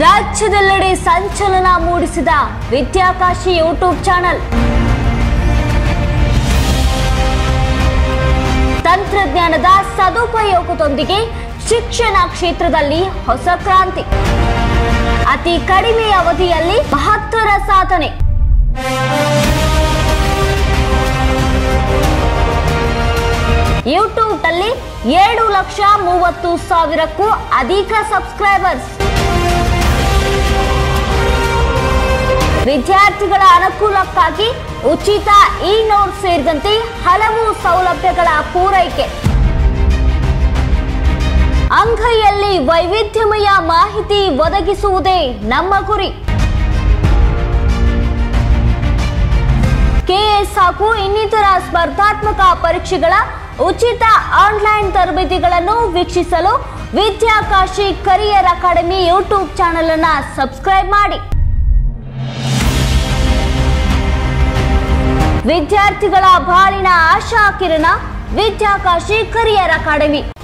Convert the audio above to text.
ರಾಜ್ಯದೆಲ್ಲೆಡೆ ಸಂಚಲನ ಮೂಡಿಸಿದ ವಿದ್ಯಾಕಾಶಿ ಯೂಟ್ಯೂಬ್ ಚಾನೆಲ್. ತಂತ್ರಜ್ಞಾನದ ಸದುಪಯೋಗದೊಂದಿಗೆ ಶಿಕ್ಷಣ ಕ್ಷೇತ್ರದಲ್ಲಿ ಹೊಸ ಕ್ರಾಂತಿ. ಅತಿ ಕಡಿಮೆ ಅವಧಿಯಲ್ಲಿ ಮಹತ್ತರ ಸಾಧನೆ. ಯೂಟ್ಯೂಬ್ ಅಲ್ಲಿ 7,30,000ಕ್ಕೂ ಅಧಿಕ ಸಬ್ಸ್ಕ್ರೈಬರ್ಸ್. ವಿದ್ಯಾರ್ಥಿಗಳ ಅನುಕೂಲಕ್ಕಾಗಿ ಉಚಿತ ಇ-ನೋಟ್ ಸೇರಿದಂತೆ ಹಲವು ಸೌಲಭ್ಯಗಳ ಪೂರೈಕೆ. ಅಂಗೈಯಲ್ಲಿ ವೈವಿಧ್ಯಮಯ ಮಾಹಿತಿ ಒದಗಿಸುವುದೇ ನಮ್ಮ ಗುರಿ. ಕೆಎಸ್ ಹಾಗೂ ಇನ್ನಿತರ ಸ್ಪರ್ಧಾತ್ಮಕ ಪರೀಕ್ಷೆಗಳ ಉಚಿತ ಆನ್ಲೈನ್ ತರಬೇತಿಗಳನ್ನು ವೀಕ್ಷಿಸಲು Vidyakashi career academy YouTube channel ಅನ್ನು ಸಬ್ಸ್ಕ್ರೈಬ್ ಮಾಡಿ. ವಿದ್ಯಾರ್ಥಿಗಳ ಬಾಳಿನ ಆಶಾ ಕಿರಣ ವಿದ್ಯಾಕಾಶಿ ಕರಿಯರ್ ಅಕಾಡೆಮಿ.